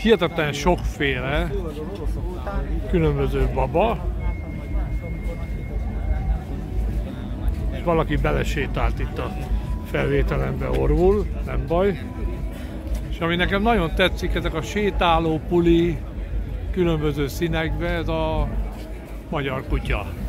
hihetetlen sokféle különböző baba. És valaki belesétált itt a felvételembe orvul, nem baj. És ami nekem nagyon tetszik, ezek a sétáló puli különböző színekben, ez a magyar kutya.